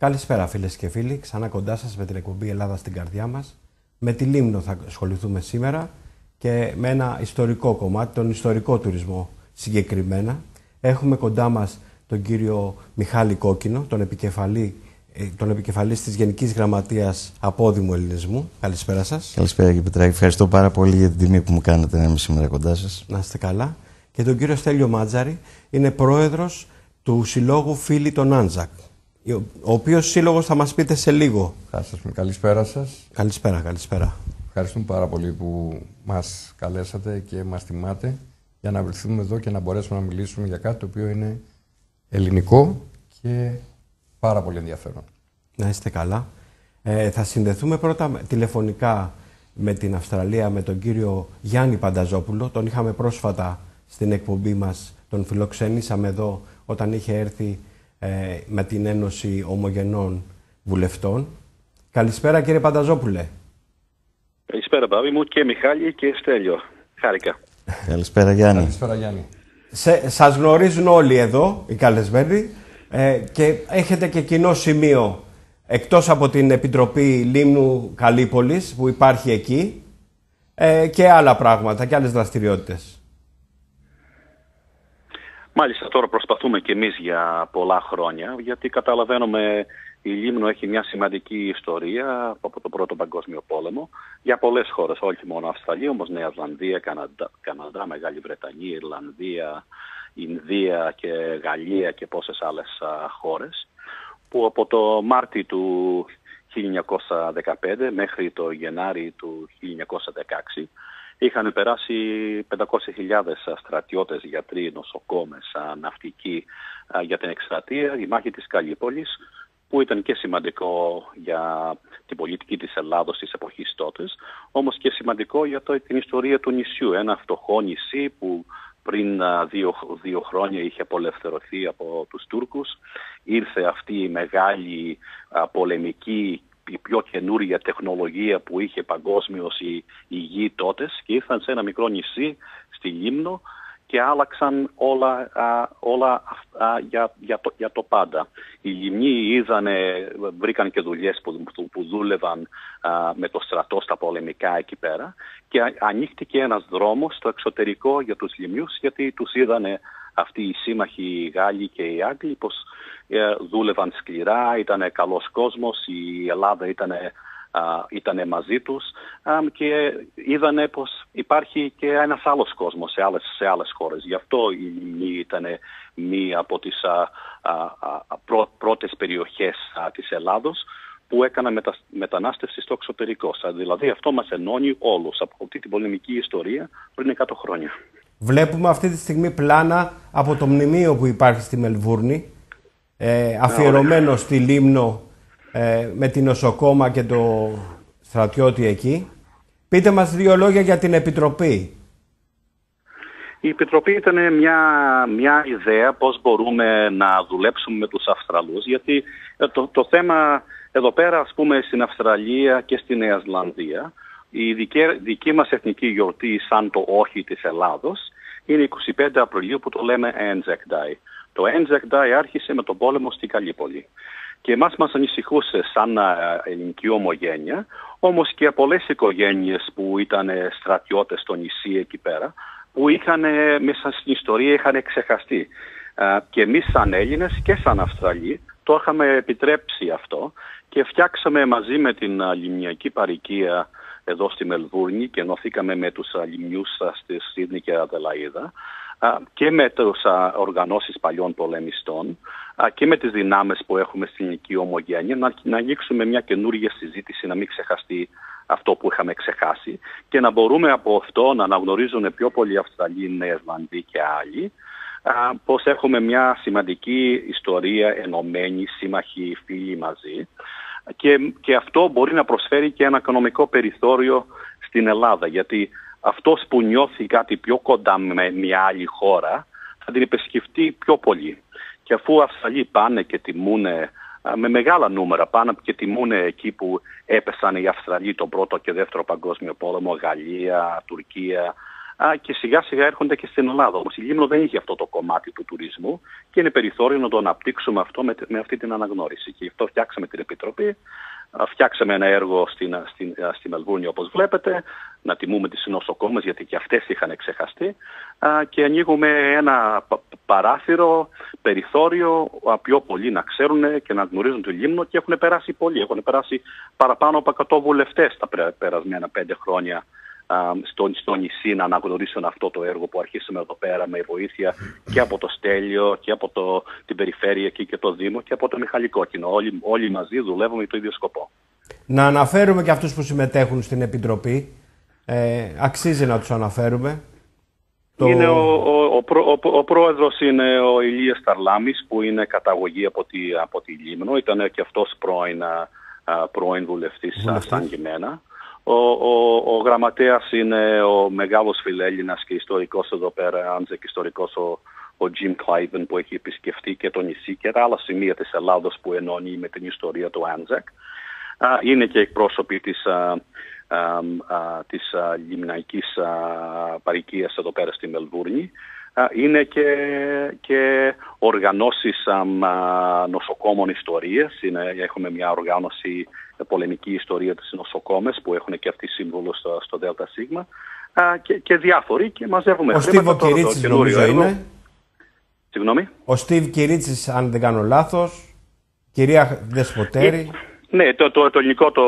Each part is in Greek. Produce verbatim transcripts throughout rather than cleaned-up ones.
Καλησπέρα φίλες και φίλοι, ξανά κοντά σας με την εκπομπή Ελλάδα στην καρδιά μας. Με τη Λίμνο θα ασχοληθούμε σήμερα και με ένα ιστορικό κομμάτι, τον ιστορικό τουρισμό συγκεκριμένα. Έχουμε κοντά μας τον κύριο Μιχάλη Κόκκινο, τον επικεφαλή, τον επικεφαλής της Γενικής Γραμματείας Απόδημου Ελληνισμού. Καλησπέρα σας. Καλησπέρα κύριε Πετράκη, ευχαριστώ πάρα πολύ για την τιμή που μου κάνετε να είμαι σήμερα κοντά σας. Να είστε καλά. Και τον κύριο Στέλιο Μάτζαρη, είναι πρόεδρος του Συλλόγου Φίλοι των Άντζακ, ο οποίος σύλλογος θα μας πείτε σε λίγο. Καλησπέρα σας. Καλησπέρα, καλησπέρα. Ευχαριστούμε πάρα πολύ που μας καλέσατε και μας τιμάτε για να βρεθούμε εδώ και να μπορέσουμε να μιλήσουμε για κάτι το οποίο είναι ελληνικό και πάρα πολύ ενδιαφέρον. Να είστε καλά. Ε, θα συνδεθούμε πρώτα τηλεφωνικά με την Αυστραλία, με τον κύριο Γιάννη Πανταζόπουλο. Τον είχαμε πρόσφατα στην εκπομπή μας, τον φιλοξενήσαμε εδώ όταν είχε έρθει ε, με την Ένωση Ομογενών Βουλευτών. Καλησπέρα κύριε Πανταζόπουλε. Καλησπέρα Μπάβη μου και Μιχάλη και Στέλιο. Χάρηκα. Καλησπέρα Γιάννη. Καλησπέρα Γιάννη. Σε, σας γνωρίζουν όλοι εδώ οι καλεσμένοι ε, και έχετε και κοινό σημείο εκτός από την Επιτροπή Λίμνου Καλύπολης που υπάρχει εκεί ε, και άλλα πράγματα και άλλες δραστηριότητες. Μάλιστα, τώρα προσπαθούμε κι εμείς για πολλά χρόνια, γιατί καταλαβαίνουμε η Λίμνο έχει μια σημαντική ιστορία από το Πρώτο Παγκόσμιο Πόλεμο για πολλές χώρες, όχι μόνο Αυστραλία, όμως Νέα Ζηλανδία, Καναδά, Καναδά, Μεγάλη Βρετανία, Ιρλανδία, Ινδία και Γαλλία και πόσες άλλες α, χώρες, που από το Μάρτιο του χίλια εννιακόσια δεκαπέντε μέχρι το Γενάρη του χίλια εννιακόσια δεκαέξι είχαν περάσει πεντακόσιες χιλιάδες στρατιώτες, γιατροί, νοσοκόμες, ναυτικοί για την εκστρατεία, η μάχη της Καλύπολης, που ήταν και σημαντικό για την πολιτική της Ελλάδος της εποχής τότε, όμως και σημαντικό για το, την ιστορία του νησιού. Ένα φτωχό νησί που πριν δύο, δύο χρόνια είχε απελευθερωθεί από τους Τούρκους. Ήρθε αυτή η μεγάλη α, πολεμική, η πιο καινούρια τεχνολογία που είχε παγκόσμιος η, η γη τότε και ήρθαν σε ένα μικρό νησί στη Λίμνο και άλλαξαν όλα, α, όλα α, για, για, το, για το πάντα. Οι Λιμνοί είδανε, βρήκαν και δουλειές που, που, που δούλευαν α, με το στρατό στα πολεμικά εκεί πέρα και ανοίχτηκε ένας δρόμος στο εξωτερικό για τους Λιμνιούς, γιατί τους είδανε αυτοί οι σύμμαχοι, οι Γάλλοι και οι Άγγλοι, πως ε, δούλευαν σκληρά, ήταν καλός κόσμος, η Ελλάδα ήταν ήτανε μαζί τους α, και είδανε πως υπάρχει και ένας άλλος κόσμος σε άλλες, σε άλλες χώρες. Γι' αυτό η Λιμνή ήταν μία από τις α, α, α, πρω, πρώτες περιοχές α, της Ελλάδος που έκανα μετα, μετανάστευση στο εξωτερικό. Δηλαδή αυτό μας ενώνει όλους από αυτή την πολεμική ιστορία πριν εκατό χρόνια. Βλέπουμε αυτή τη στιγμή πλάνα από το μνημείο που υπάρχει στη Μελβούρνη, ε, αφιερωμένο στη Λίμνο, ε, με την νοσοκόμα και το στρατιώτη εκεί. Πείτε μας δύο λόγια για την Επιτροπή. Η Επιτροπή ήταν μια, μια ιδέα πώς μπορούμε να δουλέψουμε με τους Αυστραλούς, γιατί το, το θέμα εδώ πέρα, ας πούμε, στην Αυστραλία και στη Νέα Ζηλανδία, η δική, δική μας εθνική γιορτή σαν το όχι της Ελλάδος είναι εικοστή πέμπτη Απριλίου που το λέμε Anzac Day. Το Anzac Day άρχισε με τον πόλεμο στη Καλύπολη. Και εμάς μας ανησυχούσε σαν ελληνική ομογένεια, όμως και πολλές οικογένειες που ήταν στρατιώτες στο νησί εκεί πέρα, που είχαν μέσα στην ιστορία είχαν ξεχαστεί. Και εμείς σαν Έλληνες και σαν Αυστραλοί το είχαμε επιτρέψει αυτό και φτιάξαμε μαζί με την λιμνιακή παροικία εδώ στη Μελβούρνη και ενωθήκαμε με τους Λιμνιούς στη Σίδνη και Αδελαΐδα και με τις οργανώσεις παλιών πολεμιστών και με τις δυνάμεις που έχουμε στην ελληνική ομογένεια να, να ανοίξουμε μια καινούργια συζήτηση, να μην ξεχαστεί αυτό που είχαμε ξεχάσει και να μπορούμε από αυτό να αναγνωρίζουν πιο πολλοί Αυστραλοί, Νέα Ζηλανδοί και άλλοι πως έχουμε μια σημαντική ιστορία ενωμένη, σύμμαχοι, φίλοι μαζί και, και αυτό μπορεί να προσφέρει και ένα οικονομικό περιθώριο στην Ελλάδα, γιατί αυτός που νιώθει κάτι πιο κοντά με μια άλλη χώρα θα την επισκεφτεί πιο πολύ. Και αφού οι Αυστραλοί πάνε και τιμούν με μεγάλα νούμερα, πάνε και τιμούν εκεί που έπεσαν οι Αυστραλοί τον πρώτο και δεύτερο παγκόσμιο πόλεμο, Γαλλία, Τουρκία, α, και σιγά σιγά έρχονται και στην Ελλάδα. Όμως η Λίμνο δεν είχε αυτό το κομμάτι του τουρισμού και είναι περιθώριο να το αναπτύξουμε αυτό με, με αυτή την αναγνώριση. Και γι' αυτό φτιάξαμε την Επιτροπή. Φτιάξαμε ένα έργο στην, στην, στη Μελβούρνη, όπως βλέπετε, να τιμούμε τις νοσοκόμες, γιατί και αυτές είχαν ξεχαστεί, και ανοίγουμε ένα παράθυρο, περιθώριο, πιο πολλοί να ξέρουν και να γνωρίζουν το Λίμνο, και έχουν περάσει πολλοί. Έχουν περάσει παραπάνω από εκατό βουλευτές τα περασμένα πέντε χρόνια στο, στο νησί να αναγνωρίσουν αυτό το έργο που αρχίσαμε εδώ πέρα με βοήθεια και από το Στέλιο και από το, την περιφέρεια και, και το Δήμο και από το Μιχαλικό Κοινό. Όλοι, όλοι μαζί δουλεύουμε για το ίδιο σκοπό. Να αναφέρουμε και αυτούς που συμμετέχουν στην Επιτροπή. Ε, αξίζει να τους αναφέρουμε. Το... Είναι ο, ο, ο, ο, ο πρόεδρος είναι ο Ηλίας Ταρλάμης, που είναι καταγωγή από τη, από τη Λίμνο. Ήταν και αυτός πρώην, πρώην βουλευτής, βουλευτής. σαν και εμένα. Ο, ο, ο γραμματέας είναι ο μεγάλος φιλέλληνας και ιστορικός εδώ πέρα, Άντζεκ, ιστορικός ο, ο Jim Cliven, που έχει επισκεφτεί και το νησί και τα άλλα σημεία της Ελλάδος που ενώνει με την ιστορία του Άντζεκ. Είναι και εκπρόσωποι της, α, α, α, της α, λιμναϊκής α, παροικίας εδώ πέρα στη Μελβούρνη. Είναι και, και οργανώσεις α, νοσοκόμων ιστορίες. Είναι, έχουμε μια οργάνωση πολεμική ιστορία της νοσοκόμες που έχουν και αυτοί σύμβολο στο, στο ΔΣ και, και διάφοροι, και μαζεύουμε ο χρήματα. Ο Στίβ Κυρίτσης νομίζω είναι. Συγγνώμη. Ο Στίβ Κυρίτσης, αν δεν κάνω λάθος. Κυρία Δεσποτέρη. Ναι, το, το, το ελληνικό το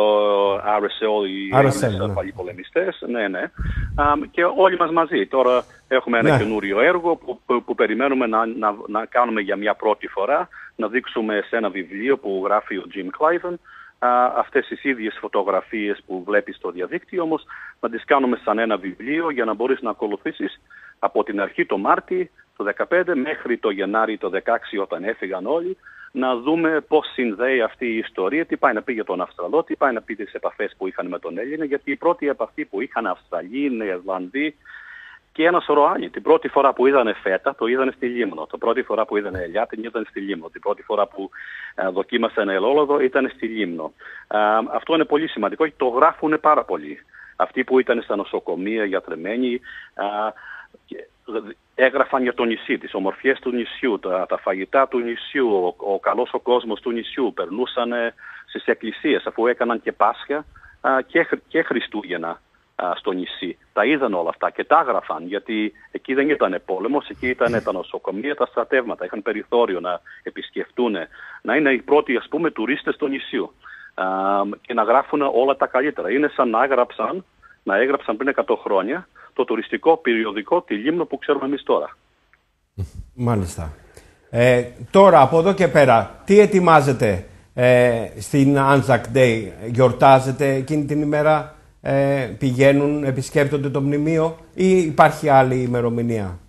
αρ ες ελ, οι Έλληνες παλιοί πολεμιστές, ναι, ναι. Um, και όλοι μας μαζί. Τώρα έχουμε ένα ναι. καινούριο έργο που, που, που περιμένουμε να, να, να κάνουμε για μια πρώτη φορά, να δείξουμε σε ένα βιβλίο που γράφει ο Jim Cliven, Uh, αυτές τις ίδιες φωτογραφίες που βλέπεις στο διαδίκτυο, όμως να τις κάνουμε σαν ένα βιβλίο για να μπορείς να ακολουθήσεις από την αρχή το Μάρτι το δεκαπέντε μέχρι το Γενάρη το δεκαέξι, όταν έφυγαν όλοι, να δούμε πώς συνδέει αυτή η ιστορία, τι πάει να πει για τον Αυστραλό, τι πάει να πει τις επαφές που είχαν με τον Έλληνα, γιατί η πρώτη επαφή που είχαν Αυστραλοί, Νεοζηλανδοί και ένα σωρό άλλοι. Την πρώτη φορά που είδανε φέτα, το είδανε στη Λίμνο. Την πρώτη φορά που είδανε ελιά, την είδανε στη Λίμνο. Την πρώτη φορά που uh, δοκίμασαν ελαιόλαδο, ήταν στη Λίμνο. Uh, αυτό είναι πολύ σημαντικό και το γράφουν πάρα πολύ. Αυτοί που ήταν στα νοσοκομεία, γιατρεμένοι, uh, έγραφαν για το νησί, τις ομορφιές του νησιού, τα, τα φαγητά του νησιού, ο, ο καλός ο κόσμος του νησιού. Περνούσαν στις εκκλησίες, αφού έκαναν και Πάσχα uh, και, και Χριστούγεννα στο νησί. Τα είδαν όλα αυτά και τα έγραφαν, γιατί εκεί δεν ήταν πόλεμος, εκεί ήταν τα νοσοκομεία, τα στρατεύματα, είχαν περιθώριο να επισκεφτούν, να είναι οι πρώτοι, ας πούμε, τουρίστες στο νησιού α, και να γράφουν όλα τα καλύτερα. Είναι σαν να έγραψαν, να έγραψαν πριν εκατό χρόνια το τουριστικό περιοδικό τη Λίμνο που ξέρουμε εμείς τώρα. Μάλιστα. Ε, τώρα, από εδώ και πέρα, τι ετοιμάζετε ε, στην Anzac Day? Γιορτάζετε εκείνη την ημέρα? Ε, πηγαίνουν, επισκέπτονται το μνημείο ή υπάρχει άλλη ημερομηνία?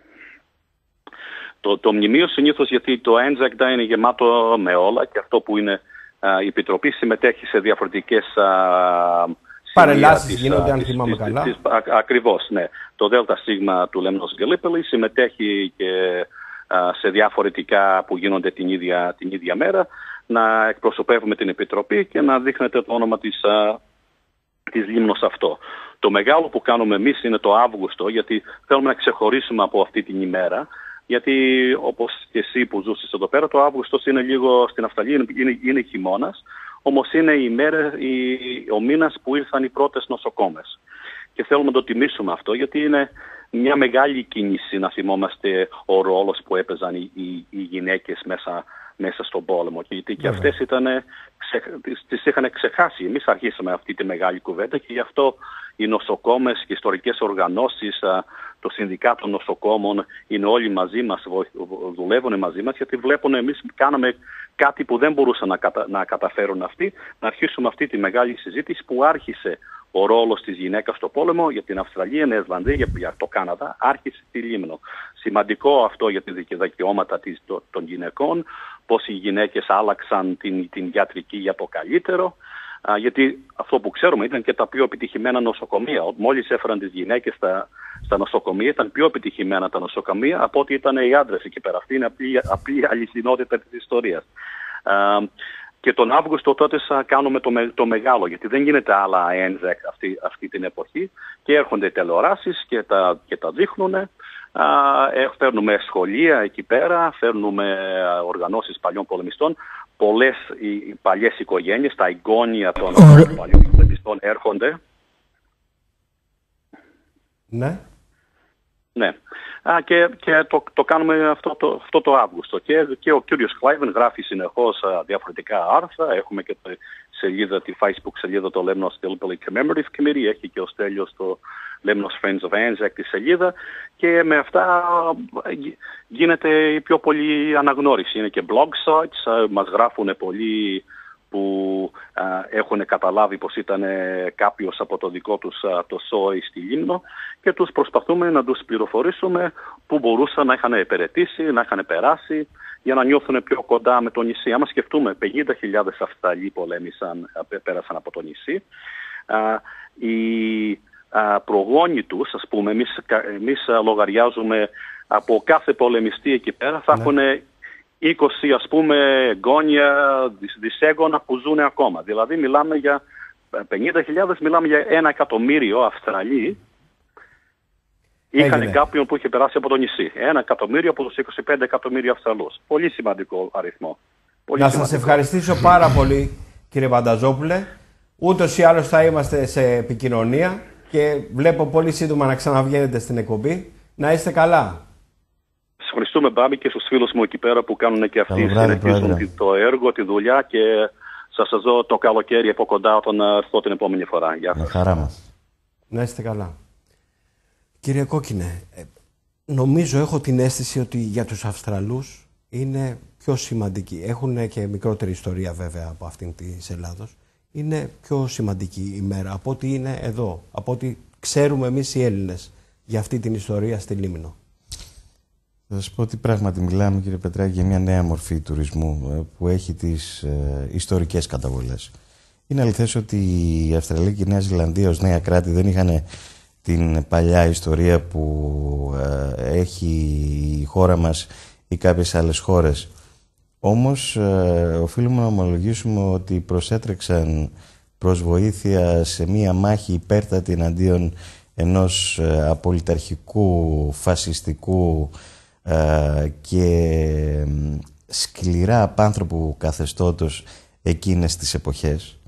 Το, το μνημείο συνήθως, γιατί το Anzac Day είναι γεμάτο με όλα, και αυτό που είναι α, η Επιτροπή συμμετέχει σε διαφορετικές παρελάσεις, γίνονται, αν θυμάμαι της, καλά. Της, α, ακριβώς, ναι. Το ΔΣ του Λέμνος Γκαλίπελη συμμετέχει και α, σε διαφορετικά που γίνονται την ίδια, την ίδια μέρα, να εκπροσωπεύουμε την Επιτροπή και να δείχνετε το όνομα της α, της Λίμνος αυτό. Το μεγάλο που κάνουμε εμείς είναι το Αύγουστο, γιατί θέλουμε να ξεχωρίσουμε από αυτή την ημέρα, γιατί όπως και εσύ που ζούσες εδώ πέρα, το Αύγουστος είναι λίγο στην Αυστραλία, είναι, είναι, είναι χειμώνας, όμως είναι η μέρα, η, ο μήνας που ήρθαν οι πρώτες νοσοκόμες. Και θέλουμε να το τιμήσουμε αυτό, γιατί είναι μια μεγάλη κίνηση να θυμόμαστε ο ρόλος που έπαιζαν οι, οι, οι γυναίκες μέσα μέσα στον πόλεμο, γιατί και αυτές ήταν, ξε, τις, τις είχαν ξεχάσει. Εμείς αρχίσαμε αυτή τη μεγάλη κουβέντα και γι' αυτό οι νοσοκόμες και οι ιστορικές οργανώσεις, το Συνδικάτο Νοσοκόμων είναι όλοι μαζί μας, δουλεύουν μαζί μας, γιατί βλέπουν εμείς κάναμε κάτι που δεν μπορούσαν να, κατα, να καταφέρουν αυτοί, να αρχίσουμε αυτή τη μεγάλη συζήτηση που άρχισε ο ρόλος της γυναίκας στο πόλεμο για την Αυστραλία, Νέα Ζηλανδία, για το Καναδά, άρχισε στη Λίμνο. Σημαντικό αυτό για τη δικαιώματα των γυναικών, πώς οι γυναίκες άλλαξαν την, την ιατρική για το καλύτερο, α, γιατί αυτό που ξέρουμε ήταν και τα πιο επιτυχημένα νοσοκομεία. Μόλις έφεραν τις γυναίκες στα, στα νοσοκομεία, ήταν πιο επιτυχημένα τα νοσοκομεία από ό,τι ήταν οι άντρες εκεί πέρα. Αυτή είναι απλή, απλή αληθινότητα της ιστορίας. Α, Και τον Αύγουστο τότε θα κάνουμε το, με, το μεγάλο, γιατί δεν γίνεται άλλα Ένζεκ αυτή, αυτή την εποχή. Και έρχονται τηλεοράσεις και τα, και τα δείχνουν. Uh, φέρνουμε σχολεία εκεί πέρα, φέρνουμε uh, οργανώσεις παλιών πολεμιστών. Πολλές οι, οι παλιές οικογένειες, τα εγγόνια των Ωρα... παλιών πολεμιστών έρχονται. Ναι. Ναι. Α, και και το, το κάνουμε αυτό το, αυτό το Αύγουστο. Και, και ο κύριος Κλάιβεν γράφει συνεχώς α, διαφορετικά άρθρα. Έχουμε και τη σελίδα, τη Facebook σελίδα το Lemnos Gallipoli Commemorative Committee. Έχει και ο Στέλιος το Lemnos Friends of Anzac τη σελίδα. Και με αυτά γίνεται η πιο πολύ αναγνώριση. Είναι και blog sites. Α, μας γράφουν πολλοί που α, έχουν καταλάβει πως ήταν κάποιος από το δικό τους α, το σόι στη Λίμνο και τους προσπαθούμε να τους πληροφορήσουμε που μπορούσαν να είχαν υπηρετήσει, να είχαν περάσει για να νιώθουν πιο κοντά με το νησί. Άμα σκεφτούμε, πενήντα χιλιάδες Αυστραλοί πολέμησαν, πέρασαν από το νησί. Α, οι α, προγόνοι τους, ας πούμε, εμείς, εμείς α, λογαριάζουμε από κάθε πολεμιστή εκεί πέρα θα ναι. έχουν είκοσι ας πούμε γόνια, δισέγγωνα που ζουν ακόμα. Δηλαδή μιλάμε για πενήντα χιλιάδες, μιλάμε για ένα εκατομμύριο Αυστραλοί. Είχαν κάποιον που είχε περάσει από το νησί. Ένα εκατομμύριο από τους είκοσι πέντε εκατομμύρια Αυστραλούς. Πολύ σημαντικό αριθμό. Πολύ να σημαντικό. Σας ευχαριστήσω πάρα πολύ κύριε Βανταζόπουλε. Ούτως ή άλλως θα είμαστε σε επικοινωνία και βλέπω πολύ σύντομα να ξαναβγαίνετε στην εκπομπή. Να είστε καλά. Σας ευχαριστούμε Μπάμπη και στους φίλους μου εκεί πέρα που κάνουν και αυτοί συνεχίζουν το έργο, τη δουλειά και σας σας δω το καλοκαίρι από κοντά όταν έρθω την επόμενη φορά. Γεια σας. Με χαρά μας. Να είστε καλά. Κύριε Κόκκινε, νομίζω έχω την αίσθηση ότι για τους Αυστραλούς είναι πιο σημαντική. Έχουν και μικρότερη ιστορία βέβαια από αυτήν της Ελλάδος. Είναι πιο σημαντική η μέρα από ό,τι είναι εδώ. Από ό,τι ξέρουμε εμείς οι Έλληνες για αυτή την ιστορία στη Λίμνο. Θα σας πω ότι πράγματι μιλάμε, κύριε Πετράκη, για μια νέα μορφή τουρισμού που έχει τις ε, ιστορικές καταβολές. Είναι αληθές ότι η Αυστραλία και η Νέα Ζηλανδία ως νέα κράτη δεν είχαν την παλιά ιστορία που ε, έχει η χώρα μας ή κάποιες άλλες χώρες. Όμως ε, οφείλουμε να ομολογήσουμε ότι προσέτρεξαν προς βοήθεια σε μία μάχη υπέρτατη εναντίον ενός ε, απολυταρχικού, φασιστικού ε, και σκληρά απάνθρωπου καθεστώτος εκείνες τις εποχές.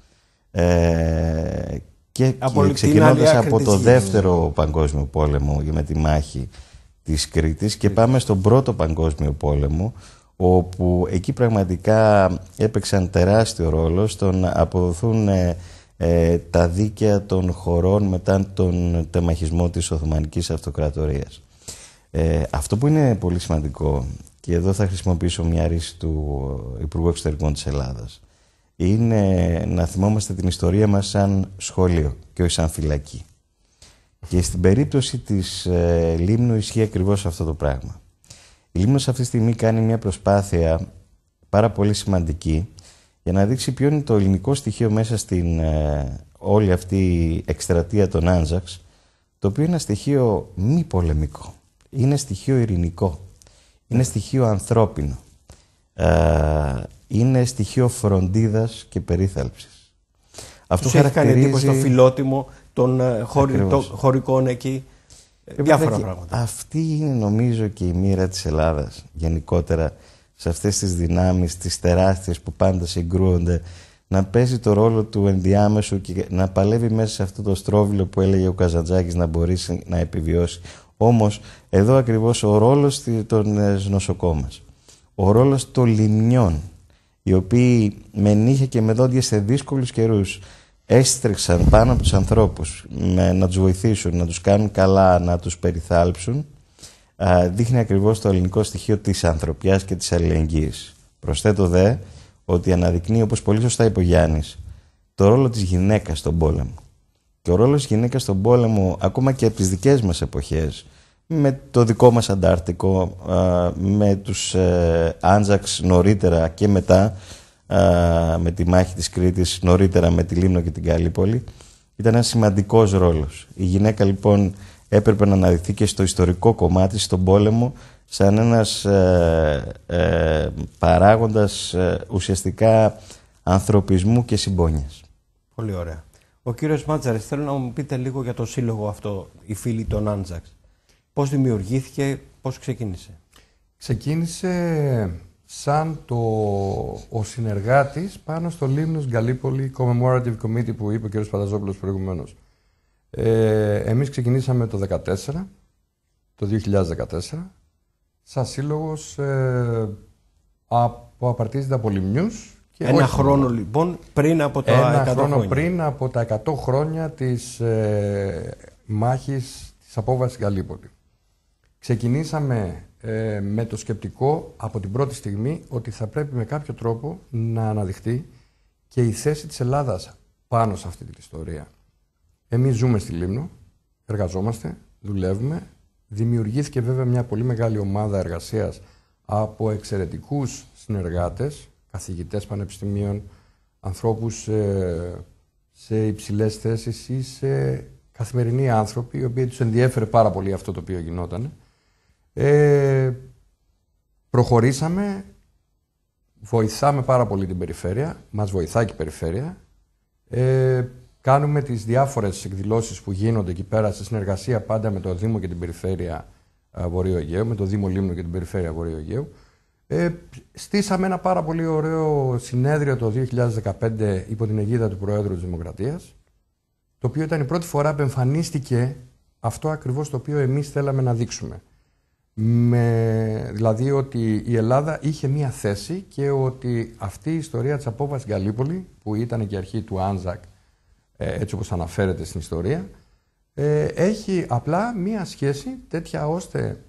Ε, και, και ξεκινώντας από το δεύτερο παγκόσμιο πόλεμο με τη μάχη της Κρήτης και πάμε στον πρώτο παγκόσμιο πόλεμο, όπου εκεί πραγματικά έπαιξαν τεράστιο ρόλο στο να αποδοθούν ε, ε, τα δίκαια των χωρών μετά τον τεμαχισμό της Οθωμανικής Αυτοκρατορίας. Ε, αυτό που είναι πολύ σημαντικό, και εδώ θα χρησιμοποιήσω μια ρίση του Υπουργού Εξωτερικών της Ελλάδας, είναι να θυμόμαστε την ιστορία μας σαν σχολείο και όχι σαν φυλακή. Και στην περίπτωση της ε, Λίμνου ισχύει ακριβώς αυτό το πράγμα. Η Λίμνος αυτή τη στιγμή κάνει μια προσπάθεια πάρα πολύ σημαντική για να δείξει ποιο είναι το ελληνικό στοιχείο μέσα στην ε, όλη αυτή εκστρατεία των Άντζαξ, το οποίο είναι ένα στοιχείο μη πολεμικό. Είναι στοιχείο ειρηνικό. Είναι στοιχείο ανθρώπινο. Ε, είναι στοιχείο φροντίδας και περίθαλψης. Αυτό χαρακτηρίζει... έχει κάνει εντύπωση στο φιλότιμο των χωρι... το... χωρικών εκεί. Διάφορα και πράγματα. Αυτή είναι νομίζω και η μοίρα της Ελλάδας γενικότερα σε αυτές τις δυνάμεις, τις τεράστιες που πάντα συγκρούονται, να παίζει το ρόλο του ενδιάμεσου και να παλεύει μέσα σε αυτό το στρόβιλο που έλεγε ο Καζαντζάκης να μπορέσει να επιβιώσει. Όμως εδώ ακριβώς ο ρόλος των νοσοκόμας, ο ρόλος των λιμνιών, οι οποίοι με νύχια και με δόντια σε δύσκολους καιρούς έστρεξαν πάνω από τους ανθρώπους με, να τους βοηθήσουν, να τους κάνουν καλά, να τους περιθάλψουν, α, δείχνει ακριβώς το ελληνικό στοιχείο της ανθρωπιάς και της αλληλεγγύης. Προσθέτω δε ότι αναδεικνύει, όπως πολύ σωστά είπε ο Γιάννης, το ρόλο της γυναίκας στον πόλεμο. Και ο ρόλος της γυναίκας στον πόλεμο, ακόμα και από τις δικές μας εποχές, με το δικό μας Αντάρτικο, α, με τους ε, Άντζαξ νωρίτερα και μετά, με τη μάχη της Κρήτης, νωρίτερα με τη Λίμνο και την Γαλλίπολη, ήταν ένας σημαντικός ρόλος. Η γυναίκα λοιπόν έπρεπε να αναδειχθεί και στο ιστορικό κομμάτι, στον πόλεμο, σαν ένας ε, ε, παράγοντας ε, ουσιαστικά ανθρωπισμού και συμπόνιας. Πολύ ωραία. Ο κύριος Μάντζαρης, θέλω να μου πείτε λίγο για το σύλλογο αυτό, οι φίλοι των Άντζαξ. Πώς δημιουργήθηκε, πώς ξεκίνησε? Ξεκίνησε σαν το, ο συνεργάτης πάνω στο Λίμνος Γκαλίπολη Commemorative Committee που είπε ο κ. Πανταζόπουλος προηγουμένως. Ε, εμείς ξεκινήσαμε το δεκατέσσερα, το δύο χιλιάδες δεκατέσσερα, σαν σύλλογος ε, από απαρτίζεται από λιμνιούς. Και Ένα όχι, χρόνο λοιπόν πριν από τα ένα εκατό χρόνο χρόνια. πριν από τα εκατό χρόνια της ε, μάχης της απόβασης Γαλλίπολη. Ξεκινήσαμε ε, με το σκεπτικό από την πρώτη στιγμή ότι θα πρέπει με κάποιο τρόπο να αναδειχθεί και η θέση της Ελλάδας πάνω σε αυτή την ιστορία. Εμείς ζούμε στη Λίμνο, εργαζόμαστε, δουλεύουμε. Δημιουργήθηκε βέβαια μια πολύ μεγάλη ομάδα εργασίας από εξαιρετικούς συνεργάτες, καθηγητές πανεπιστημίων, ανθρώπους ε, σε υψηλές θέσεις ή σε καθημερινοί άνθρωποι, οι οποίοι τους ενδιέφερε πάρα πολύ αυτό το οποίο γινόταν. Ε, προχωρήσαμε, βοηθάμε πάρα πολύ την περιφέρεια, μας βοηθάει και η περιφέρεια. Ε, κάνουμε τις διάφορες εκδηλώσεις που γίνονται εκεί πέρα σε συνεργασία πάντα με το Δήμο και την Περιφέρεια Βορείου Αιγαίου, με το Δήμο Λίμνου και την Περιφέρεια Βορείου Αιγαίου. Ε, στήσαμε ένα πάρα πολύ ωραίο συνέδριο το δύο χιλιάδες δεκαπέντε υπό την αιγίδα του Προέδρου της Δημοκρατίας, το οποίο ήταν η πρώτη φορά που εμφανίστηκε αυτό ακριβώς το οποίο εμείς θέλαμε να δείξουμε. Με, δηλαδή ότι η Ελλάδα είχε μία θέση και ότι αυτή η ιστορία της απόβασης Γκαλίπολη, που ήταν και η αρχή του Άντζακ, έτσι όπως αναφέρεται στην ιστορία, ε, έχει απλά μία σχέση τέτοια ώστε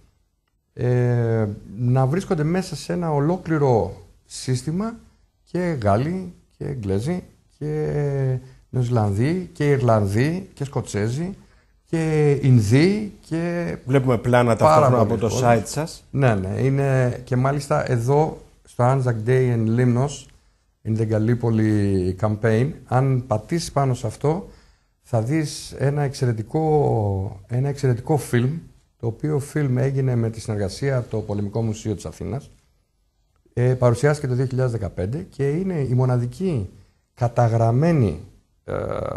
ε, να βρίσκονται μέσα σε ένα ολόκληρο σύστημα και Γάλλοι και Εγγλέζοι και Νεοζηλανδοί και Ιρλανδοί και Σκοτσέζοι και Ινδοί και... Βλέπουμε πλάνα ταυτόχρονα από το site σας. Ναι, ναι. Είναι και μάλιστα εδώ στο Anzac Day in Limnos, in the Gallipoli campaign, αν πατήσεις πάνω σε αυτό, θα δεις ένα εξαιρετικό, ένα εξαιρετικό φιλμ, το οποίο φιλμ έγινε με τη συνεργασία από το Πολεμικό Μουσείο της Αθήνας. Ε, παρουσιάστηκε το δύο χιλιάδες δεκαπέντε και είναι η μοναδική καταγραμμένη ε,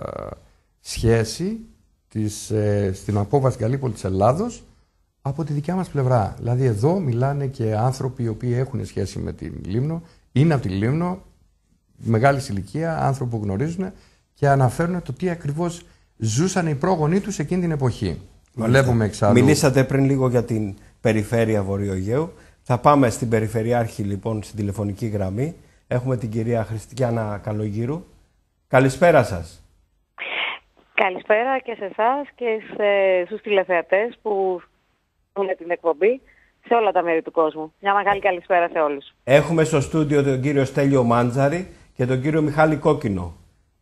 σχέση της, ε, στην απόβαση Γκαλίπολη της Ελλάδος από τη δικιά μας πλευρά. Δηλαδή εδώ μιλάνε και άνθρωποι οι οποίοι έχουν σχέση με την Λίμνο, είναι από τη Λίμνο, μεγάλης ηλικία, άνθρωποι που γνωρίζουν και αναφέρουν το τι ακριβώς ζούσαν οι πρόγονοί τους εκείνη την εποχή. Βλέπουμε εξάλλου... Μιλήσατε πριν λίγο για την περιφέρεια Βορείου Αιγαίου. Θα πάμε στην Περιφερειάρχη λοιπόν στην τηλεφωνική γραμμή. Έχουμε την κυρία Χριστιανά Καλογύρου. Καλησπέρα σας. Καλησπέρα και σε εσάς και σε, στους τηλεθεατές που δουν την εκπομπή σε όλα τα μέρη του κόσμου. Μια μεγάλη καλησπέρα σε όλους. Έχουμε στο στούντιο τον κύριο Στέλιο Μάντζαρη και τον κύριο Μιχάλη Κόκκινο.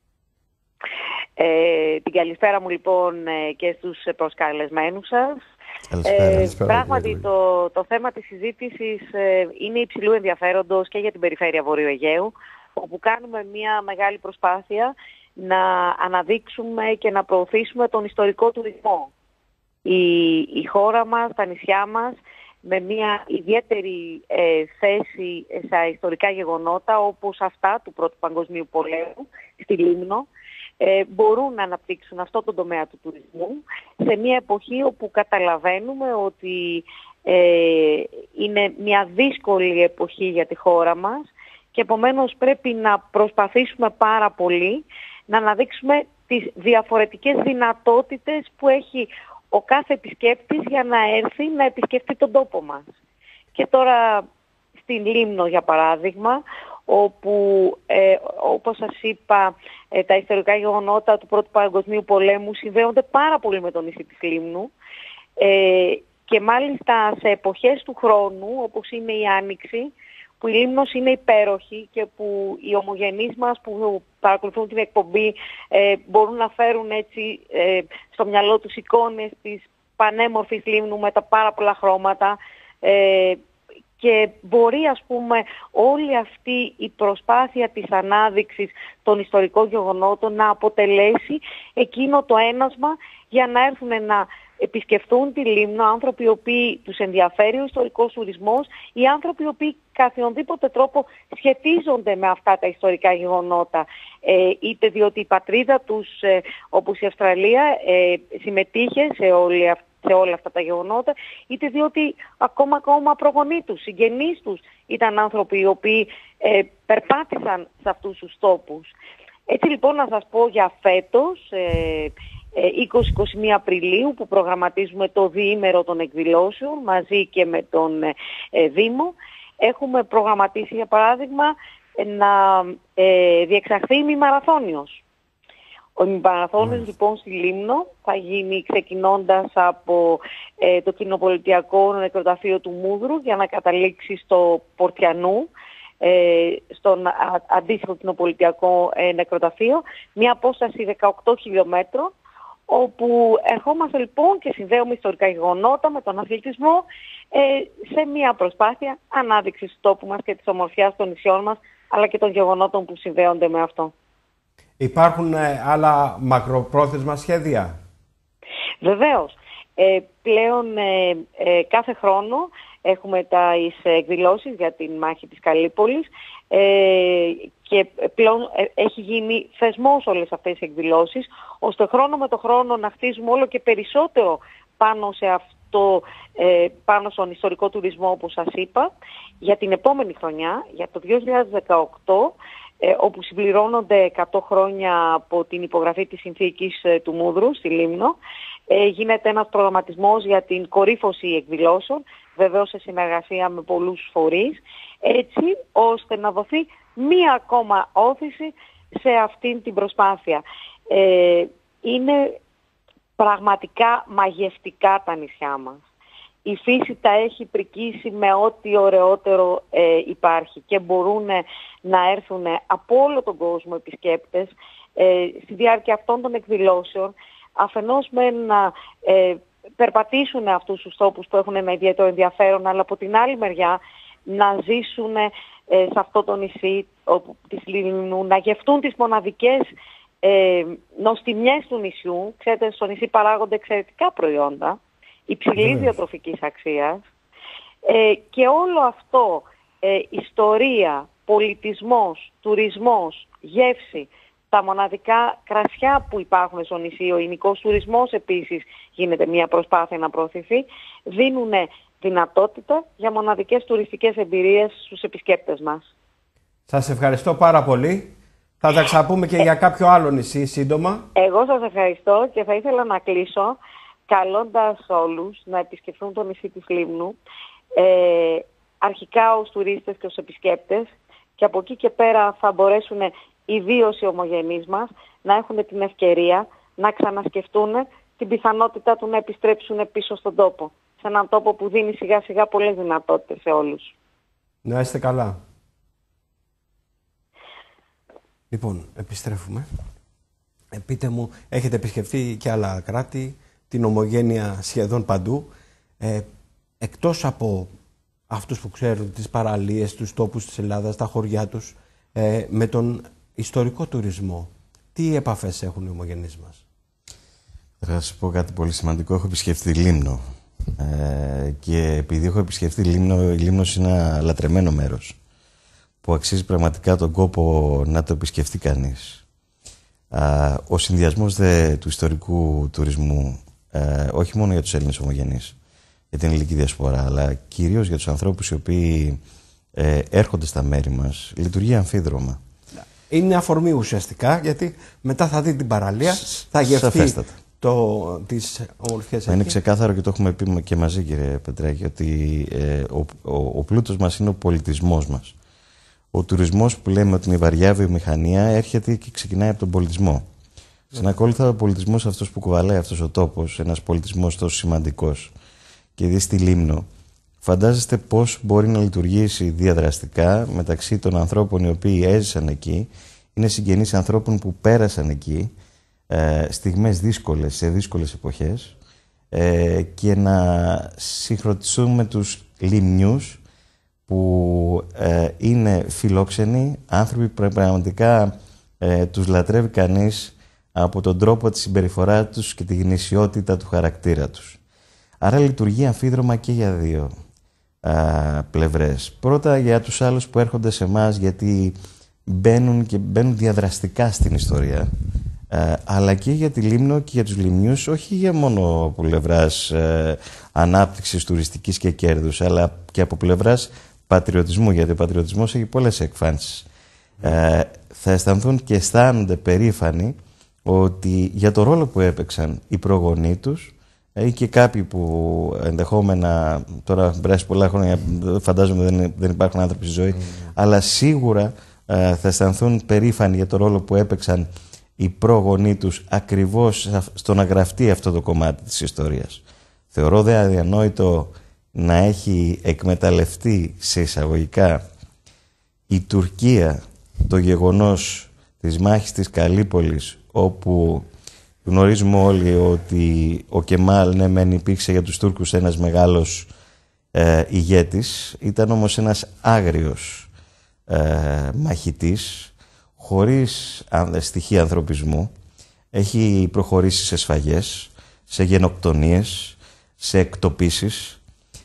Ε, την καλησπέρα μου λοιπόν και στους προσκαλεσμένους σας. Καλησπέρα, ε, καλησπέρα, πράγματι το, το θέμα της συζήτησης ε, είναι υψηλού ενδιαφέροντος και για την περιφέρεια Βορείου Αιγαίου, όπου κάνουμε μια μεγάλη προσπάθεια να αναδείξουμε και να προωθήσουμε τον ιστορικό τουρισμό. Η, η χώρα μας, τα νησιά μας, με μια ιδιαίτερη ε, θέση στα ιστορικά γεγονότα όπως αυτά του Πρώτου Παγκοσμίου Πολέμου στη Λίμνο, ε, μπορούν να αναπτύξουν αυτό το τομέα του τουρισμού σε μια εποχή όπου καταλαβαίνουμε ότι ε, είναι μια δύσκολη εποχή για τη χώρα μας και επομένως πρέπει να προσπαθήσουμε πάρα πολύ να αναδείξουμε τις διαφορετικές δυνατότητες που έχει ο κάθε επισκέπτης για να έρθει να επισκεφτεί τον τόπο μας. Και τώρα στην Λίμνο για παράδειγμα, όπου ε, όπως σας είπα ε, τα ιστορικά γεγονότα του Πρώτου Παγκοσμίου Πολέμου συνδέονται πάρα πολύ με το νησί της Λίμνου ε, και μάλιστα σε εποχές του χρόνου όπως είναι η Άνοιξη, που η Λίμνος είναι υπέροχη και που οι ομογενείς μας που παρακολουθούν την εκπομπή ε, μπορούν να φέρουν έτσι ε, στο μυαλό τους εικόνες της πανέμορφης Λίμνου με τα πάρα πολλά χρώματα ε, και μπορεί ας πούμε όλη αυτή η προσπάθεια της ανάδειξης των ιστορικών γεγονότων να αποτελέσει εκείνο το ένασμα για να έρθουν να επισκεφθούν τη Λίμνο άνθρωποι οι οποίοι τους ενδιαφέρει ο ιστορικός τουρισμός ή άνθρωποι οι οποίοι καθιονδήποτε τρόπο σχετίζονται με αυτά τα ιστορικά γεγονότα. Ε, είτε διότι η πατρίδα τους, ε, όπως η Αυστραλία, ε, συμμετείχε σε, όλη, σε όλα αυτά τα γεγονότα, είτε διότι ακόμα ακόμα προγονείς τους, συγγενείς τους ήταν άνθρωποι οι οποίοι ε, περπάτησαν σε αυτούς τους τόπους. Έτσι λοιπόν να σας πω για φέτος, ε, είκοσι με είκοσι μία Απριλίου, που προγραμματίζουμε το διήμερο των εκδηλώσεων μαζί και με τον ε, Δήμο, έχουμε προγραμματίσει για παράδειγμα να ε, διεξαχθεί ημιμαραθώνιος. Ο ημιμαραθώνιος λοιπόν στη Λίμνο θα γίνει ξεκινώντας από ε, το κοινοπολιτειακό νεκροταφείο του Μούδρου για να καταλήξει στο Πορτιανού, ε, στον α, αντίστοιχο κοινοπολιτειακό ε, νεκροταφείο, μια απόσταση δεκαοκτώ χιλιόμετρων, όπου ερχόμαστε λοιπόν και συνδέουμε ιστορικά γεγονότα με τον αθλητισμό ε, σε μια προσπάθεια ανάδειξης του τόπου μας και της ομορφιάς των νησιών μας, αλλά και των γεγονότων που συνδέονται με αυτό. Υπάρχουν ε, άλλα μακροπρόθεσμα σχέδια? Βεβαίως. Ε, πλέον ε, ε, κάθε χρόνο έχουμε τα εκδηλώσεις για την μάχη της Καλύπολης ε, και πλέον ε, έχει γίνει θεσμός όλες αυτές τις εκδηλώσεις, ώστε χρόνο με το χρόνο να χτίζουμε όλο και περισσότερο πάνω σε αυτό, ε, πάνω στον ιστορικό τουρισμό, όπως σας είπα, για την επόμενη χρονιά, για το δύο χιλιάδες δεκαοκτώ, ε, όπου συμπληρώνονται εκατό χρόνια από την υπογραφή της συνθήκης ε, του Μούδρου στη Λίμνο. Ε, γίνεται ένας προγραμματισμός για την κορύφωση εκδηλώσεων, βεβαίως σε συνεργασία με πολλούς φορείς, έτσι ώστε να δοθεί μία ακόμα όθηση σε αυτήν την προσπάθεια. Ε, είναι πραγματικά μαγευτικά τα νησιά μας. Η φύση τα έχει πρικήσει με ό,τι ωραιότερο ε, υπάρχει και μπορούν να έρθουν από όλο τον κόσμο επισκέπτες ε, στη διάρκεια αυτών των εκδηλώσεων, αφενός με να ε, περπατήσουν αυτούς τους τόπους που έχουν ένα ιδιαίτερο ενδιαφέρον, αλλά από την άλλη μεριά να ζήσουν ε, σε αυτό το νησί όπου, της Λίμνου, να γευτούν τις μοναδικές ε, νοστιμιές του νησιού. Ξέρετε, στο νησί παράγονται εξαιρετικά προϊόντα υψηλής διατροφικής αξίας ε, και όλο αυτό, ε, ιστορία, πολιτισμός, τουρισμός, γεύση, τα μοναδικά κρασιά που υπάρχουν στο νησί, ο ελληνικός τουρισμός επίσης γίνεται μια προσπάθεια να προωθηθεί, δίνουν δυνατότητα για μοναδικές τουριστικές εμπειρίες στους επισκέπτες μας. Σας ευχαριστώ πάρα πολύ. Θα τα ξαπούμε και ε, για κάποιο άλλο νησί σύντομα. Εγώ σας ευχαριστώ και θα ήθελα να κλείσω καλώντας όλους να επισκεφθούν το νησί της Λίμνου, ε, αρχικά ως τουρίστες και ως επισκέπτες, και από εκεί και πέρα θα μπορέσουν ιδίως οι ομογενείς μας να έχουν την ευκαιρία να ξανασκεφτούν την πιθανότητα του να επιστρέψουν πίσω στον τόπο. Σε έναν τόπο που δίνει σιγά σιγά πολλές δυνατότητες σε όλους. Να είστε καλά. Λοιπόν, επιστρέφουμε. Ε, πείτε μου, έχετε επισκεφτεί και άλλα κράτη, την ομογένεια σχεδόν παντού. Ε, εκτός από αυτούς που ξέρουν τις παραλίες, τους τόπους της Ελλάδας, τα χωριά τους, ε, με τον ιστορικό τουρισμό, τι επαφές έχουν οι ομογενείς μας? Θα σας πω κάτι πολύ σημαντικό. Έχω επισκεφτεί Λίμνο. Ε, και επειδή έχω επισκεφτεί Λίμνο, η Λίμνος είναι ένα λατρεμένο μέρος που αξίζει πραγματικά τον κόπο να το επισκεφτεί κανείς. Ε, ο συνδυασμός δε, του ιστορικού τουρισμού, ε, όχι μόνο για τους Έλληνες ομογενείς, για την ελληνική διασπορά, αλλά κυρίως για τους ανθρώπους οι οποίοι ε, έρχονται στα μέρη μας, λειτουργεί αμφίδρομα. Είναι αφορμή ουσιαστικά, γιατί μετά θα δει την παραλία, θα γευτεί το, τις ομορφιές. Είναι ξεκάθαρο και το έχουμε πει και μαζί, κύριε Πετράκη, ότι ε, ο, ο, ο πλούτος μας είναι ο πολιτισμός μας. Ο τουρισμός που λέμε ότι είναι η βαριά βιομηχανία έρχεται και ξεκινάει από τον πολιτισμό. Συνακόλουθα, ο πολιτισμός αυτός που κουβαλάει αυτός ο τόπος, ένας πολιτισμός τόσο σημαντικός, και δει στη Λίμνο, φαντάζεστε πώς μπορεί να λειτουργήσει διαδραστικά μεταξύ των ανθρώπων οι οποίοι έζησαν εκεί, είναι συγγενείς ανθρώπων που πέρασαν εκεί, ε, στιγμές δύσκολες, σε δύσκολες εποχές, ε, και να συγχρονιστούν με τους Λιμνιούς που ε, είναι φιλόξενοι, άνθρωποι που πραγματικά ε, τους λατρεύει κανείς από τον τρόπο της συμπεριφοράς τους και τη γνησιότητα του χαρακτήρα τους. Άρα λειτουργεί αμφίδρομα και για δύο. α, πλευρές. Πρώτα για τους άλλους που έρχονται σε εμάς, γιατί μπαίνουν και μπαίνουν διαδραστικά στην ιστορία, α, αλλά και για τη Λίμνο και για τους Λιμνιούς, όχι για μόνο από πλευράς ε, ανάπτυξης τουριστικής και κέρδους, αλλά και από πλευράς πατριωτισμού, γιατί ο πατριωτισμός έχει πολλές εκφάνσεις. Ε, θα αισθανθούν και αισθάνονται περήφανοι ότι για το ρόλο που έπαιξαν οι προγονείς τους ή και κάποιοι που ενδεχόμενα, τώρα βράσει πολλά χρόνια, φαντάζομαι δεν, δεν υπάρχουν άνθρωποι στη ζωή, mm. αλλά σίγουρα ε, θα αισθανθούν περήφανοι για το ρόλο που έπαιξαν οι προγονείς τους ακριβώς στο να γραφτεί αυτό το κομμάτι της ιστορίας. Θεωρώ δε αδιανόητο να έχει εκμεταλλευτεί σε εισαγωγικά η Τουρκία το γεγονός της μάχης της Καλύπολης, όπου γνωρίζουμε όλοι ότι ο Κεμάλ, ναι μεν υπήρξε για τους Τούρκους ένας μεγάλος ε, ηγέτης, ήταν όμως ένας άγριος ε, μαχητής, χωρίς στοιχεία ανθρωπισμού. Έχει προχωρήσει σε σφαγές, σε γενοκτονίες, σε εκτοπίσεις,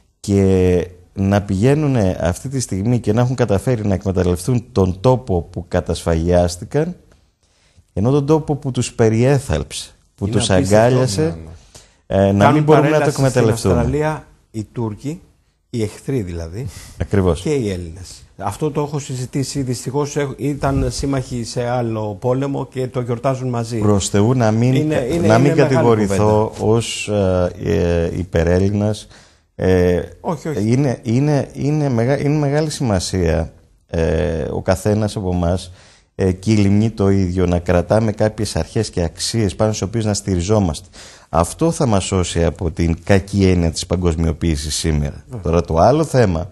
και να πηγαίνουν αυτή τη στιγμή και να έχουν καταφέρει να εκμεταλλευτούν τον τόπο που κατασφαγιάστηκαν, ενώ τον τόπο που τους περιέθαλψε, που είναι τους αγκάλιασε, ε, να μην μπορούν να το εκμεταλλευτούν. Στην Αυστραλία οι Τούρκοι, οι εχθροί δηλαδή, ακριβώς, και οι Έλληνες. Αυτό το έχω συζητήσει, δυστυχώς ήταν σύμμαχοι σε άλλο πόλεμο και το γιορτάζουν μαζί. Προς Θεού να μην, είναι, είναι, να μην είναι κατηγορηθώ ως ε, ε, υπερέλληνας. Ε, όχι, όχι. Είναι, είναι, είναι, μεγα, είναι μεγάλη σημασία ε, ο καθένας από εμάς ε, και η Λιμνή το ίδιο, να κρατάμε κάποιες αρχές και αξίες πάνω στις οποίες να στηριζόμαστε. Αυτό θα μας σώσει από την κακή έννοια της παγκοσμιοποίησης σήμερα. Mm. Τώρα το άλλο θέμα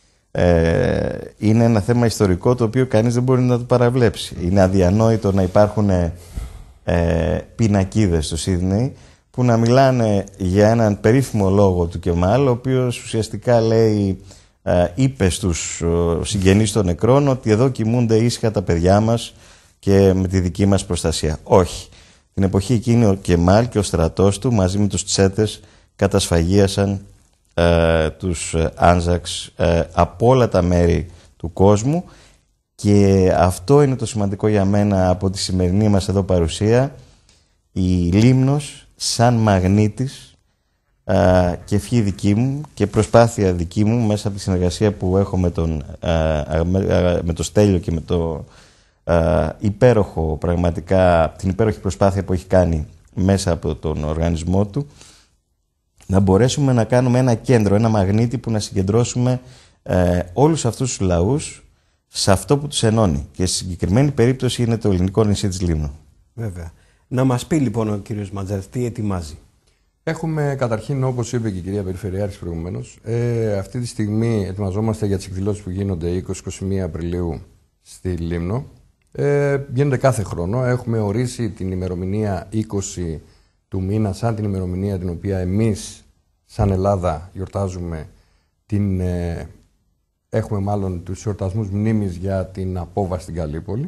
ε, είναι ένα θέμα ιστορικό, το οποίο κανείς δεν μπορεί να το παραβλέψει. Είναι αδιανόητο να υπάρχουν ε, πινακίδες στο Σίδνεϊ που να μιλάνε για έναν περίφημο λόγο του Κεμάλ, ο οποίος ουσιαστικά λέει, ε, είπε στους ε, συγγενείς των νεκρών ότι εδώ κοιμούνται ήσυχα τα παιδιά μας και με τη δική μας προστασία. Όχι. Την εποχή εκείνη ο Κεμάλ και ο στρατός του μαζί με τους Τσέτες κατασφαγίασαν ε, τους Άνζαξ ε, από όλα τα μέρη του κόσμου, και αυτό είναι το σημαντικό για μένα από τη σημερινή μας εδώ παρουσία, η Λίμνος σαν μαγνήτης α, και ευχή δική μου και προσπάθεια δική μου μέσα από τη συνεργασία που έχω με τον, α, με, α, με το Στέλιο και με το α, υπέροχο, πραγματικά την υπέροχη προσπάθεια που έχει κάνει μέσα από τον οργανισμό του, να μπορέσουμε να κάνουμε ένα κέντρο, ένα μαγνήτη που να συγκεντρώσουμε ε, όλους αυτούς τους λαούς σε αυτό που τους ενώνει, και στη συγκεκριμένη περίπτωση είναι το ελληνικό νησί της Λίμνου. Βέβαια. Να μας πει λοιπόν ο κύριος Μαντζάρης τι ετοιμάζει. Έχουμε καταρχήν, όπως είπε και η κυρία Περιφερειάρχης προηγουμένως, ε, αυτή τη στιγμή ετοιμαζόμαστε για τις εκδηλώσεις που γίνονται είκοσι με είκοσι μία Απριλίου στη Λίμνο. Ε, γίνονται κάθε χρόνο. Έχουμε ορίσει την ημερομηνία είκοσι του μήνα σαν την ημερομηνία την οποία εμείς σαν Ελλάδα γιορτάζουμε την... Ε, έχουμε μάλλον τους εορτασμούς μνήμης για την απόβαση στην Καλύπολη.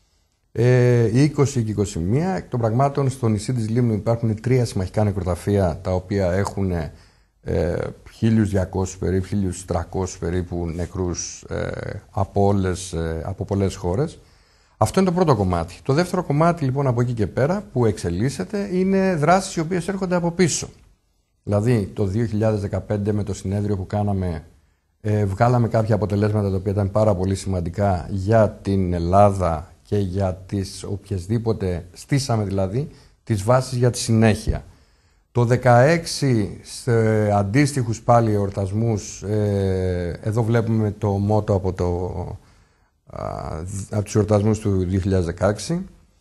Ε, είκοσι και είκοσι μία, εκ των πραγμάτων στο νησί της Λίμνου υπάρχουν τρία συμμαχικά νεκροταφεία, τα οποία έχουν ε, χίλιους διακόσιους περίπου, χίλιους τριακόσιους περίπου νεκρούς ε, από, όλες, ε, από πολλές χώρες. Αυτό είναι το πρώτο κομμάτι. Το δεύτερο κομμάτι λοιπόν από εκεί και πέρα που εξελίσσεται είναι δράσεις οι οποίες έρχονται από πίσω. Δηλαδή το δύο χιλιάδες δεκαπέντε με το συνέδριο που κάναμε, ε, βγάλαμε κάποια αποτελέσματα τα οποία ήταν πάρα πολύ σημαντικά για την Ελλάδα και για τις οποιασδήποτε, στήσαμε δηλαδή τις βάσεις για τη συνέχεια. Το δεκαέξι σε αντίστοιχους πάλι εορτασμούς, ε, εδώ βλέπουμε το μότο από, το, α, από τους εορτασμούς του δύο χιλιάδες δεκαέξι,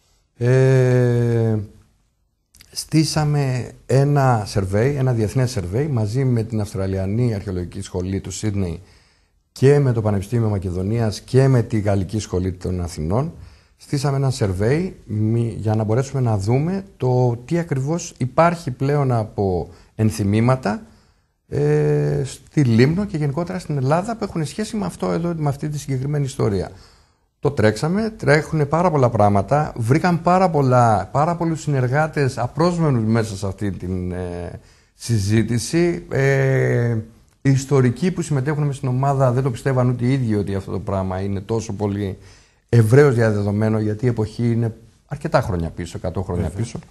ε, στήσαμε ένα survey, ένα διεθνές survey μαζί με την Αυστραλιανή Αρχαιολογική Σχολή του Σίδνεϊ και με το Πανεπιστήμιο Μακεδονίας και με τη Γαλλική Σχολή των Αθηνών. Στήσαμε ένα survey για να μπορέσουμε να δούμε το τι ακριβώς υπάρχει πλέον από ενθυμήματα ε, στη Λίμνο και γενικότερα στην Ελλάδα που έχουν σχέση με, αυτό εδώ, με αυτή τη συγκεκριμένη ιστορία. Το τρέξαμε, τρέχουν πάρα πολλά πράγματα, βρήκαν πάρα, πολλά, πάρα πολλούς συνεργάτες απρόσμενους μέσα σε αυτή την ε, συζήτηση. Ε, Οι ιστορικοί που συμμετέχουν μες στην ομάδα δεν το πιστεύαν ούτε οι ίδιοι ότι αυτό το πράγμα είναι τόσο πολύ ευρέως διαδεδομένο, γιατί η εποχή είναι αρκετά χρόνια πίσω, εκατό χρόνια Βέβαια. πίσω.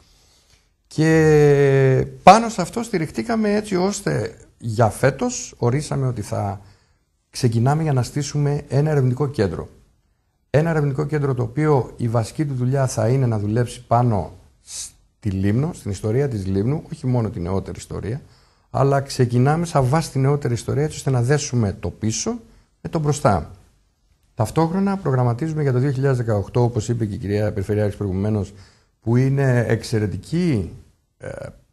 Και πάνω σε αυτό στηριχτήκαμε έτσι ώστε για φέτος ορίσαμε ότι θα ξεκινάμε για να στήσουμε ένα ερευνητικό κέντρο. Ένα ερευνητικό κέντρο το οποίο η βασική του δουλειά θα είναι να δουλέψει πάνω στη Λίμνο, στην ιστορία της Λίμνου, όχι μόνο την νεότερη ιστορία, αλλά ξεκινάμε σαν βάση τη νεότερη ιστορία έτσι ώστε να δέσουμε το πίσω με το μπροστά. Ταυτόχρονα προγραμματίζουμε για το δύο χιλιάδες δεκαοκτώ, όπως είπε και η κυρία Περιφερειάρχης προηγουμένως, που είναι εξαιρετική ε,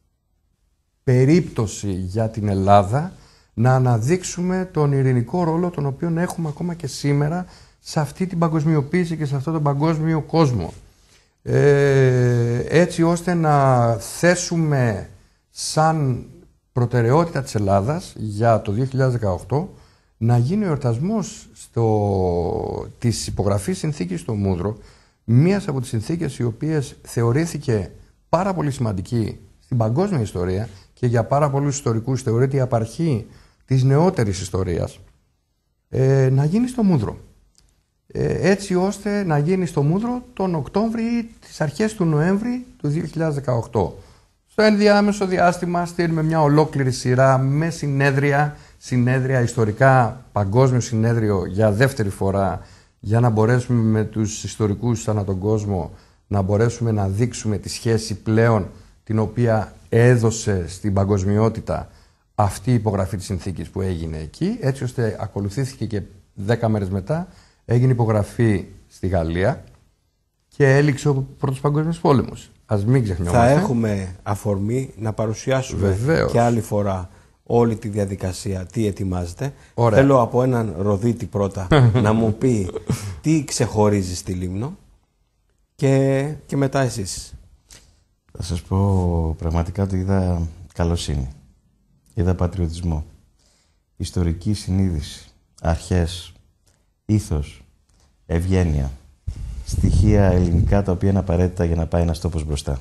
περίπτωση για την Ελλάδα να αναδείξουμε τον ειρηνικό ρόλο τον οποίο έχουμε ακόμα και σήμερα σε αυτή την παγκοσμιοποίηση και σε αυτόν τον παγκόσμιο κόσμο. Ε, έτσι ώστε να θέσουμε σαν προτεραιότητα της Ελλάδας για το δύο χιλιάδες δεκαοκτώ να γίνει ο εορτασμός στο, της υπογραφής συνθήκης στο Μούδρο, μίας από τις συνθήκες οι οποίες θεωρήθηκε πάρα πολύ σημαντική στην παγκόσμια ιστορία και για πάρα πολλούς ιστορικούς θεωρείται η απαρχή της νεότερης ιστορίας, ε, να γίνει στο Μούδρο. Ε, έτσι ώστε να γίνει στο Μούδρο τον Οκτώβρη ή τις αρχές του Νοέμβρη του δύο χιλιάδες δεκαοκτώ. Στο ενδιάμεσο διάστημα στείλουμε μια ολόκληρη σειρά με συνέδρια, συνέδρια ιστορικά, παγκόσμιο συνέδριο για δεύτερη φορά, για να μπορέσουμε με τους ιστορικούς ανά τον κόσμο να μπορέσουμε να δείξουμε τη σχέση πλέον την οποία έδωσε στην παγκοσμιότητα αυτή η υπογραφή της συνθήκης που έγινε εκεί, έτσι ώστε ακολουθήθηκε και δέκα μέρες μετά, έγινε υπογραφή στη Γαλλία και έληξε ο Πρώτος Παγκόσμιος Πόλεμος. Ας μην ξεχνιόμαστε. Θα έχουμε αφορμή να παρουσιάσουμε Βεβαίως. και άλλη φορά όλη τη διαδικασία, τι ετοιμάζεται. Ωραία. Θέλω από έναν Ροδίτη πρώτα να μου πει τι ξεχωρίζει στη Λίμνο και, και μετά εσείς. Θα σας πω, πραγματικά το είδα καλοσύνη. Είδα πατριωτισμό, ιστορική συνείδηση, αρχές, ήθος, ευγένεια, στοιχεία ελληνικά τα οποία είναι απαραίτητα για να πάει ένας τόπος μπροστά.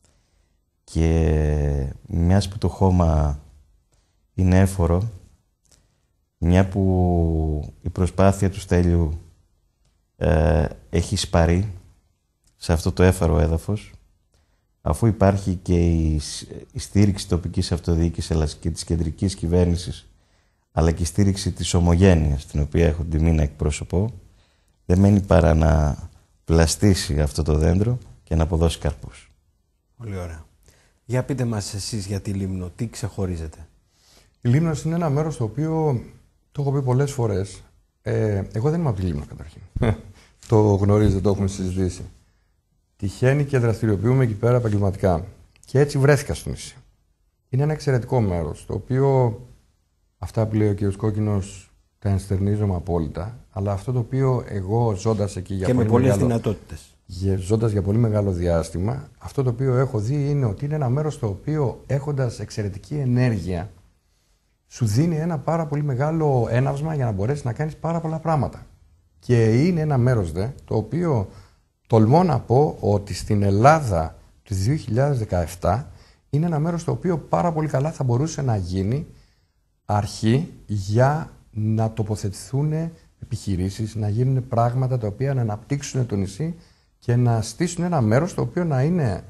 Και μιας που το χώμα είναι έφορο, μια που η προσπάθεια του Στέλιου ε, έχει σπαρεί σε αυτό το έφορο έδαφος, αφού υπάρχει και η, η στήριξη τοπικής αυτοδιοίκησης αλλά και της κεντρικής κυβέρνησης, αλλά και η στήριξη της ομογένειας, την οποία έχω την τιμή να εκπροσωπώ, δεν μένει παρά να πλαστήσει αυτό το δέντρο και να αποδώσει καρπούς. Πολύ ωραία. Για πείτε μας εσείς για τη Λίμνο, τι ξεχωρίζετε. Η Λίμνος είναι ένα μέρος το οποίο το έχω πει πολλές φορές. Ε, εγώ δεν είμαι από τη Λίμνο καταρχήν. Το γνωρίζετε, το έχουμε συζητήσει. Τυχαίνει και δραστηριοποιούμε εκεί πέρα επαγγελματικά. Και έτσι βρέθηκα στο νησί. Είναι ένα εξαιρετικό μέρος, το οποίο αυτά που λέει ο κ. Κόκκινος τα ενστερνίζομαι απόλυτα. Αλλά αυτό το οποίο εγώ ζώντας εκεί για και πολύ με πολλές μεγάλο... δυνατότητες. Ζώντας για πολύ μεγάλο διάστημα, αυτό το οποίο έχω δει είναι ότι είναι ένα μέρος το οποίο έχοντας εξαιρετική ενέργεια σου δίνει ένα πάρα πολύ μεγάλο έναυσμα για να μπορέσεις να κάνεις πάρα πολλά πράγματα. Και είναι ένα μέρος δε, το οποίο τολμώ να πω ότι στην Ελλάδα του δύο χιλιάδες δεκαεπτά είναι ένα μέρος το οποίο πάρα πολύ καλά θα μπορούσε να γίνει αρχή για να τοποθετηθούν επιχειρήσεις, να γίνουν πράγματα τα οποία να αναπτύξουν το νησί και να στήσουν ένα μέρος το οποίο να είναι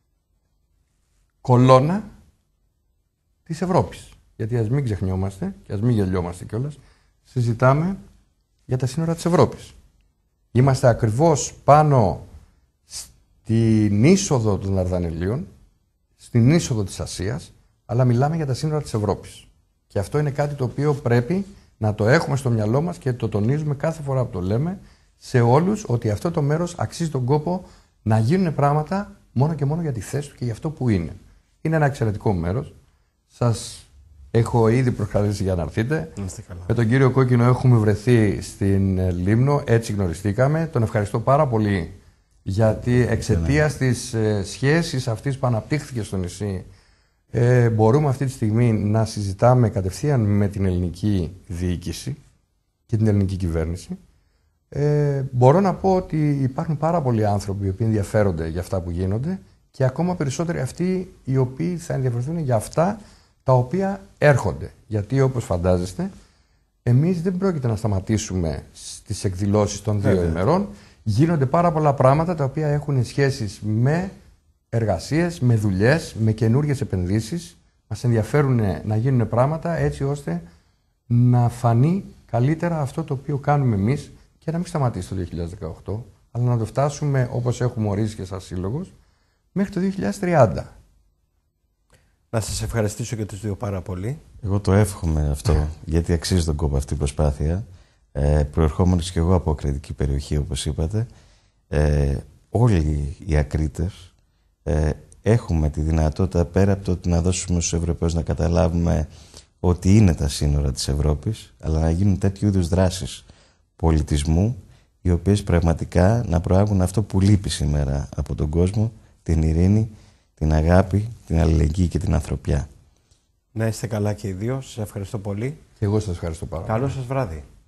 κολόνα της Ευρώπης. Γιατί ας μην ξεχνιόμαστε και ας μην γελιόμαστε κιόλας, συζητάμε για τα σύνορα της Ευρώπης. Είμαστε ακριβώς πάνω στην είσοδο των Δαρδανελίων, στην είσοδο της Ασίας, αλλά μιλάμε για τα σύνορα της Ευρώπης. Και αυτό είναι κάτι το οποίο πρέπει να το έχουμε στο μυαλό μας και το τονίζουμε κάθε φορά που το λέμε σε όλους, ότι αυτό το μέρος αξίζει τον κόπο να γίνουν πράγματα μόνο και μόνο για τη θέση του και για αυτό που είναι. Είναι ένα εξαιρετικό μέρος. Σας έχω ήδη προκαλέσει για να έρθετε. Με τον κύριο Κόκκινο έχουμε βρεθεί στην Λίμνο, έτσι γνωριστήκαμε. Τον ευχαριστώ πάρα πολύ γιατί εξαιτίας της ε, σχέσης αυτής που αναπτύχθηκε στο νησί ε, μπορούμε αυτή τη στιγμή να συζητάμε κατευθείαν με την ελληνική διοίκηση και την ελληνική κυβέρνηση. Ε, μπορώ να πω ότι υπάρχουν πάρα πολλοί άνθρωποι οι οποίοι ενδιαφέρονται για αυτά που γίνονται και ακόμα περισσότεροι αυτοί οι οποίοι θα ενδιαφερθούν για αυτά τα οποία έρχονται. Γιατί όπως φαντάζεστε, εμείς δεν πρόκειται να σταματήσουμε στις εκδηλώσεις των δύο Βέβαια. ημερών. Γίνονται πάρα πολλά πράγματα τα οποία έχουν σχέσεις με εργασίες, με δουλειές, με καινούργιες επενδύσεις. Μας ενδιαφέρουν να γίνουν πράγματα έτσι ώστε να φανεί καλύτερα αυτό το οποίο κάνουμε εμείς και να μην σταματήσει το δύο χιλιάδες δεκαοκτώ, αλλά να το φτάσουμε όπως έχουμε ορίσει και σαν σύλλογος μέχρι το δύο χιλιάδες τριάντα. Να σας ευχαριστήσω και τους δύο πάρα πολύ. Εγώ το εύχομαι αυτό, γιατί αξίζει τον κόπο αυτή η προσπάθεια. Ε, προερχόμενος και εγώ από ακριτική περιοχή, όπως είπατε, ε, όλοι οι ακρίτες ε, έχουμε τη δυνατότητα, πέρα από το ότι να δώσουμε στους Ευρωπαίους να καταλάβουμε ότι είναι τα σύνορα της Ευρώπης, αλλά να γίνουν τέτοιου είδους δράσεις πολιτισμού, οι οποίες πραγματικά να προάγουν αυτό που λείπει σήμερα από τον κόσμο, την ειρήνη, την αγάπη, την αλληλεγγύη και την ανθρωπιά. Να είστε καλά και οι δύο. Σας ευχαριστώ πολύ. Και εγώ σας ευχαριστώ πάρα πολύ. Καλό σας βράδυ.